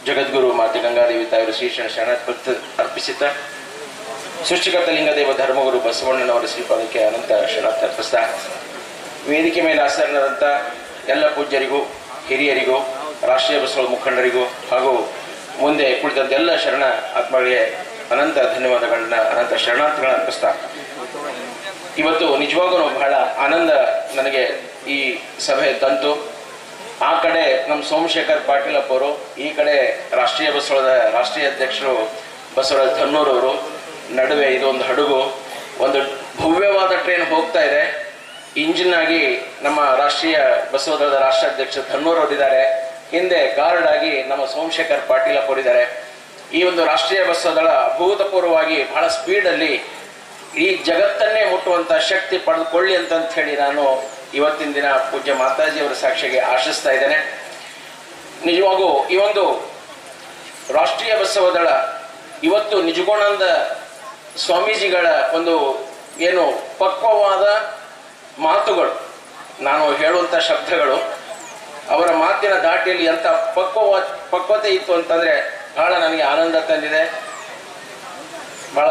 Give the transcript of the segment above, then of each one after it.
ಜಗದ್ಗುರು ಮಾತೆ ಗಂಗಾದೇವಿ ತಾಯಿಯವರು ಶ್ರೀಶರಣ ಶರಣಾರ್ಥಿ ಅರ್ಪಿಸುತ್ತಾ ಸೃಷ್ಟಿಕರ್ತ ಲಿಂಗದೇವ ಧರ್ಮಗುರು ಬಸವಣ್ಣನವರ ಶ್ರೀಪಾದಕ್ಕೆ ಅನಂತ ಶರಣಾರ್ಥಿ ಅರ್ಪಿಸ್ತಾ ವೇದಿಕೆ ಮೇಲೆ ಆಸೀನರಾದಂಥ ಎಲ್ಲ ಪೂಜ್ಯರಿಗೂ ಹಿರಿಯರಿಗೂ ರಾಷ್ಟ್ರೀಯ ಬಸವ ಮುಖಂಡರಿಗೂ ಹಾಗೂ ಮುಂದೆ ಕುಳಿತಂತ ಎಲ್ಲ ಶರಣ ಆತ್ಮಗಳಿಗೆ ಅನಂತ ಧನ್ಯವಾದಗಳನ್ನ ಅನಂತ ಶರಣಾರ್ಥಿಗಳನ್ನ ಅರ್ಪಿಸ್ತಾ ಇವತ್ತು ನಿಜವಾಗೂ ಬಹಳ ಆನಂದ ನನಗೆ ಈ ಸಭೆ ತಂತು. ಆ ಕಡೆ ನಮ್ಮ ಸೋಮಶೇಖರ್ ಪಾಟೀಲ್ ಅಪ್ಪವರು, ಈ ಕಡೆ ರಾಷ್ಟ್ರೀಯ ಬಸವದ ರಾಷ್ಟ್ರೀಯ ಅಧ್ಯಕ್ಷರು ಬಸವರಾಜ್ ಧನ್ನೂರವರು. ನಡುವೆ ಇದೊಂದು ಹಡಗು, ಒಂದು ಭವ್ಯವಾದ ಟ್ರೈನ್ ಹೋಗ್ತಾ ಇದೆ. ಇಂಜಿನ್ ಆಗಿ ನಮ್ಮ ರಾಷ್ಟ್ರೀಯ ಬಸವದಳದ ರಾಷ್ಟ್ರಾಧ್ಯಕ್ಷ ಧನ್ನೂರವರಿದ್ದಾರೆ, ಹಿಂದೆ ಗಾರ್ಡ್ ಆಗಿ ನಮ್ಮ ಸೋಮಶೇಖರ್ ಪಾಟೀಲ್ ಅಪ್ಪವರಿದ್ದಾರೆ. ಈ ಒಂದು ರಾಷ್ಟ್ರೀಯ ಬಸವದಳ ಅಭೂತಪೂರ್ವವಾಗಿ ಬಹಳ ಸ್ಪೀಡಲ್ಲಿ ಈ ಜಗತ್ತನ್ನೇ ಮುಟ್ಟುವಂಥ ಶಕ್ತಿ ಪಡೆದುಕೊಳ್ಳಿ ಅಂತ ಹೇಳಿ ನಾನು ಇವತ್ತಿನ ದಿನ ಪೂಜ್ಯ ಮಾತಾಜಿಯವರ ಸಾಕ್ಷಿಗೆ ಆಶಿಸ್ತಾ ಇದ್ದೇನೆ. ನಿಜವಾಗೂ ಈ ಒಂದು ರಾಷ್ಟ್ರೀಯ ಬಸವದಳ ಇವತ್ತು ನಿಜಗುಣಾನಂದ ಸ್ವಾಮೀಜಿಗಳ ಒಂದು ಏನು ಪಕ್ವವಾದ ಮಾತುಗಳು, ನಾನು ಹೇಳುವಂಥ ಶಬ್ದಗಳು ಅವರ ಮಾತಿನ ದಾಟಿಯಲ್ಲಿ ಎಂಥ ಪಕ್ವತೆ ಇತ್ತು ಅಂತಂದರೆ ಬಹಳ ನನಗೆ ಆನಂದ ತಂದಿದೆ. ಬಹಳ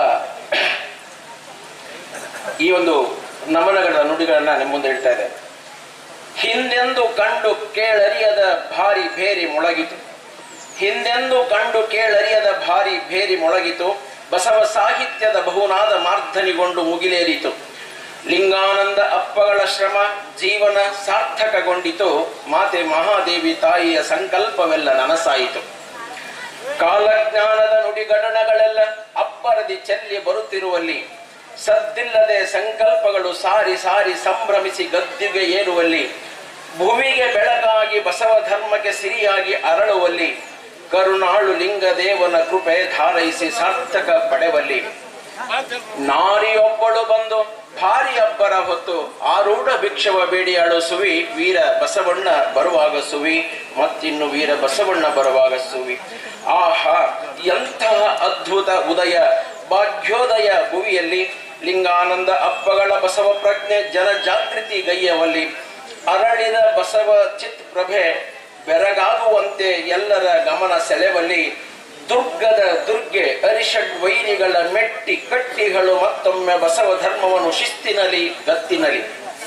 ಈ ಒಂದು ನಮನಗಳ ನುಡಿಗಳನ್ನ ನಿಮ್ಮ ಮುಂದೆ ಇಡ್ತಾ ಇದೆ. ಹಿಂದೆಂದು ಕಂಡು ಕೇಳರಿಯದ ಭಾರಿ ಭೇರಿ ಮೊಳಗಿತು, ಹಿಂದೆಂದು ಕಂಡು ಕೇಳರಿಯದ ಭಾರಿ ಭೇರಿ ಮೊಳಗಿತು, ಬಸವ ಸಾಹಿತ್ಯದ ಬಹುನಾದ ಮಾರ್ಧನಿಗೊಂಡು ಮುಗಿಲೇರಿತು, ಲಿಂಗಾನಂದ ಅಪ್ಪಗಳ ಶ್ರಮ ಜೀವನ ಸಾರ್ಥಕಗೊಂಡಿತು, ಮಾತೆ ಮಹಾದೇವಿ ತಾಯಿಯ ಸಂಕಲ್ಪವೆಲ್ಲ ನನಸಾಯಿತು, ಕಾಲಜ್ಞಾನದ ನುಡಿಗಡಣಗಳೆಲ್ಲ ಅಪ್ಪರದಿ ಚೆಲ್ಲಿ ಬರುತ್ತಿರುವಲ್ಲಿ, ಸದ್ದಿಲ್ಲದೆ ಸಂಕಲ್ಪಗಳು ಸಾರಿ ಸಾರಿ ಸಂಭ್ರಮಿಸಿ ಗದ್ದಿಗೆ ಏರುವಲ್ಲಿ, ಭೂಮಿಗೆ ಬೆಳಗಾಗಿ ಬಸವ ಧರ್ಮಕ್ಕೆ ಸಿರಿಯಾಗಿ ಅರಳುವಲ್ಲಿ, ಕರುಣಾಳು ಲಿಂಗದೇವನ ಕೃಪೆ ಧಾರೈಸಿ ಸಾರ್ಥಕ ಪಡೆವಲ್ಲಿ, ನಾರಿಯೊಬ್ಬಳು ಬಂದು ಭಾರಿ ಅಬ್ಬರ ಹೊತ್ತು ಆರೂಢ ಭಿಕ್ಷವ ಬೇಡಿಯಾಡು ಸುವಿ, ವೀರ ಬಸವಣ್ಣ ಬರುವಾಗ ಸುವಿ, ಮತ್ತಿನ್ನು ವೀರ ಬಸವಣ್ಣ ಬರುವಾಗ ಸುವಿ. ಆಹಾ, ಎಂತಹ ಅದ್ಭುತ ಉದಯ ಭಾಗ್ಯೋದಯ ಭುವಿಯಲ್ಲಿ ಲಿಂಗಾನಂದ ಅಪ್ಪಗಳ ಬಸವ ಪ್ರಜ್ಞೆ ಜನ ಜಾಗೃತಿ ಗೈಯವಲ್ಲಿ, ಅರಳಿದ ಬಸವ ಚಿತ್ ಪ್ರಭೆ ಬೆರಗಾಗುವಂತೆ ಎಲ್ಲರ ಗಮನ ಸೆಳೆವಲ್ಲಿ, ದುರ್ಗದ ದುರ್ಗೆ ಅರಿಷಡ್ ವೈರಿಗಳ ಮೆಟ್ಟಿ ಕಟ್ಟಿಗಳು ಮತ್ತೊಮ್ಮೆ ಬಸವ ಧರ್ಮವನ್ನು ಶಿಸ್ತಿನಲಿ ಗತ್ತಿನಲಿ,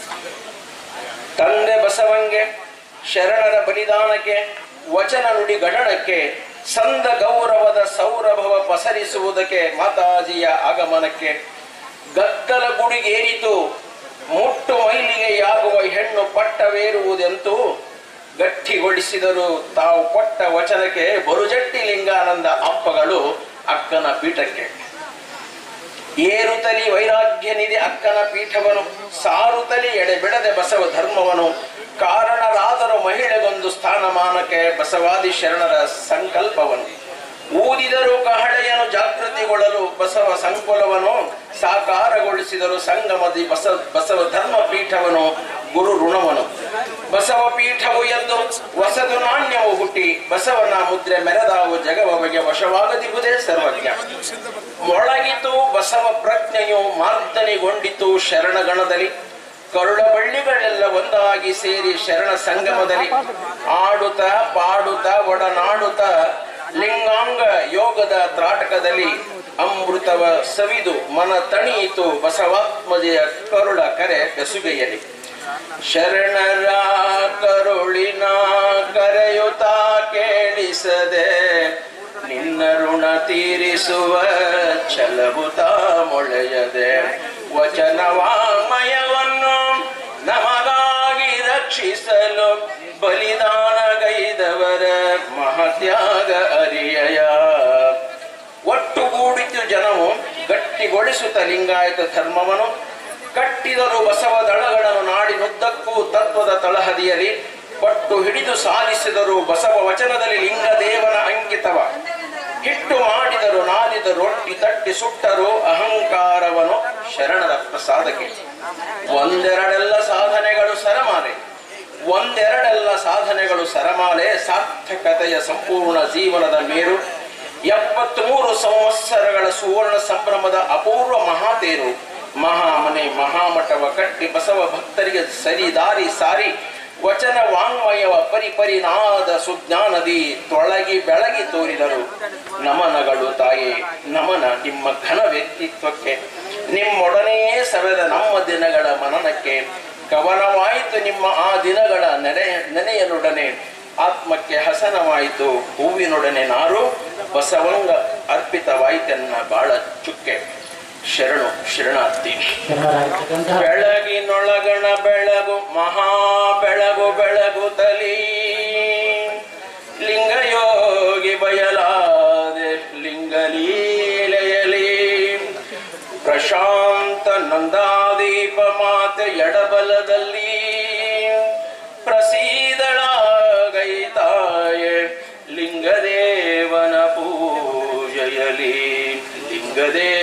ತಂದೆ ಬಸವಂಗೆ ಶರಣರ ಬಲಿದಾನಕ್ಕೆ ವಚನ ನುಡಿ ಗಣನಕ್ಕೆ ಸಂದ ಗೌರವದ ಸೌರಭವ ಪಸರಿಸುವುದಕ್ಕೆ ಮಾತಾಜಿಯ ಆಗಮನಕ್ಕೆ, ಗದ್ದಲ ಗುಡಿಗೇರಿತು ಮುಟ್ಟು ಮೈಲಿಗೆಯಾಗುವ ಹೆಣ್ಣು ಪಟ್ಟವೇರುವುದೆಂತೂ, ಗಟ್ಟಿಗೊಳಿಸಿದರು ತಾವು ಕೊಟ್ಟ ವಚನಕ್ಕೆ ಬರುಜಟ್ಟಿ ಲಿಂಗಾನಂದ ಅಪ್ಪಗಳು ಅಕ್ಕನ ಪೀಠಕ್ಕೆ, ಏರುತಲಿ ವೈರಾಗ್ಯ ನಿಧಿ ಅಕ್ಕನ ಪೀಠವನು, ಸಾರುತಲಿ ಎಡೆಬಿಡದೆ ಬಸವ ಧರ್ಮವನು, ಕಾರಣರಾದರು ಮಹಿಳೆಗೊಂದು ಸ್ಥಾನಮಾನಕ್ಕೆ ಬಸವಾದಿ ಶರಣರ ಸಂಕಲ್ಪವನು, ಊದಿದರು ಕಹಳೆಯನ್ನು ಜಾಗೃತಿಗೊಳ್ಳಲು ಬಸವ ಸಂಕುಲವನು, ಸಾಕಾರಗೊಳಿಸಿದರು ಸಂಗಮದಿ ಬಸವ ಧರ್ಮ ಪೀಠವನು ಗುರು ಋಣವನು, ಬಸವ ಪೀಠವು ಎಂದು ಹೊಸದು ನಾಣ್ಯವು ಹುಟ್ಟಿ ಬಸವನ ಮುದ್ರೆ ಮೆರೆದಾವು ಜಗವ ಬಗೆ ವಶವಾಗದಿಗುವುದೇ ಸರ್ವಜ್ಞ, ಮೊಳಗಿತು ಬಸವ ಪ್ರಜ್ಞೆಯು ಮಾರ್ದನಿಗೊಂಡಿತು ಶರಣಗಣದಲ್ಲಿ, ಕರುಳ ಬಳ್ಳಿಗಳೆಲ್ಲ ಒಂದಾಗಿ ಸೇರಿ ಶರಣ ಸಂಗಮದಲ್ಲಿ, ಆಡುತ್ತ ಪಾಡುತ್ತ ಒಡನಾಡುತ್ತ ಲಿಂಗಾಂಗ ಯೋಗದ ತ್ರಾಟಕದಲ್ಲಿ, ಅಮೃತವ ಸವಿದು ಮನ ತಣಿಯಿತು ಬಸವಾತ್ಮಜೆಯ ಕರುಳ ಕರೆ ಬೆಸುಗೆಯಲಿ, ಶರಣರ ಕರುಳಿನ ಕರೆಯುತ್ತ ಕೇಳಿಸದೆ ನಿನ್ನ ಋಣ ತೀರಿಸುವ ಛಲಭುತ ಮೊಳೆಯದೆ, ವಚನವಾಮಯವನ್ನು ನಮಗಾಗಿ ರಕ್ಷಿಸಲು ಬಲಿದಾನಗೈದವರ ಮಹತ್ಯಾಗ ಅರಿಯಯ, ಒಟ್ಟುಗೂಡಿತು ಜನವು ಗಟ್ಟಿಗೊಳಿಸುತ್ತ ಲಿಂಗಾಯತ ಧರ್ಮವನ್ನು, ಕಟ್ಟಿದರು ಬಸವ ದಳಗಳನ್ನು ನಾಡಿನುದ್ದಕ್ಕೂ ತತ್ವದ ತಳಹದಿಯಲ್ಲಿ, ಪಟ್ಟು ಹಿಡಿದು ಸಾಧಿಸಿದರು ಬಸವ ವಚನದಲ್ಲಿ ಲಿಂಗದೇವನ ಅಂಕಿತವ, ಹಿಟ್ಟು ಮಾಡಿದರು ನಾಲಿದರು ರೊಟ್ಟಿ ತಟ್ಟಿ ಸುಟ್ಟರು ಅಹಂಕಾರವನು ಶರಣರ ಪ್ರಸಾದಕ್ಕೆ, ಒಂದೆರಡೆಲ್ಲ ಸಾಧನೆಗಳು ಸರಮಾಲೆ, ಒಂದೆರಡೆಲ್ಲ ಸಾಧನೆಗಳು ಸರಮಾಲೆ, ಸಾರ್ಥಕತೆಯ ಸಂಪೂರ್ಣ ಜೀವನದ ಮೇರು, 73 ಸಂವತ್ಸರಗಳ ಸುವರ್ಣ ಸಂಭ್ರಮದ ಅಪೂರ್ವ ಮಹಾತೇರು, ಮಹಾಮನೆ ಮಹಾಮಠವ ಕಟ್ಟಿ ಬಸವ ಭಕ್ತರಿಗೆ ಸರಿ ದಾರಿ ಸಾರಿ ವಚನ ವಾಂಗ್ಮಯವ ಪರಿಪರಿನಾದ ಸುಜ್ಞಾನದಿ ತೊಳಗಿ ಬೆಳಗಿ ತೋರಿದರು ನಮನಗಳು ತಾಯೇ ನಮನ ನಿಮ್ಮ ಘನ ವ್ಯಕ್ತಿತ್ವಕ್ಕೆ ನಿಮ್ಮೊಡನೆಯೇ ಸವೆದ ನಮ್ಮ ದಿನಗಳ ಮನನಕ್ಕೆ ಕವನವಾಯಿತು ನಿಮ್ಮ ಆ ದಿನಗಳ ನೆನೆಯನೊಡನೆ ಆತ್ಮಕ್ಕೆ ಹಸನವಾಯಿತು ಹೂವಿನೊಡನೆ ನಾರು ಬಸವಂಗ ಅರ್ಪಿತವಾಯಿತೆನ್ನ ಬಾಳ ಚುಕ್ಕೆ ಶರಣು ಶರಣಾರ್ಥಿ. ಬೆಳಗಿನೊಳಗಣ ಬೆಳಗು ಮಹಾ ಬೆಳಗು ಬೆಳಗುತ್ತಲೀ ಲಿಂಗಯೋಗಿ ಬಯಲಾದೆ ಲಿಂಗಲೀಲೆಯಲಿ ಪ್ರಶಾಂತ ನಂದಾದೀಪ ಮಾತೆ ಎಡಬಲದಲ್ಲಿ ಪ್ರಸೀದಳಾಗೈತಾಯೆ ಲಿಂಗದೇವನ ಪೂಜೆಯಲಿ ಲಿಂಗದೇ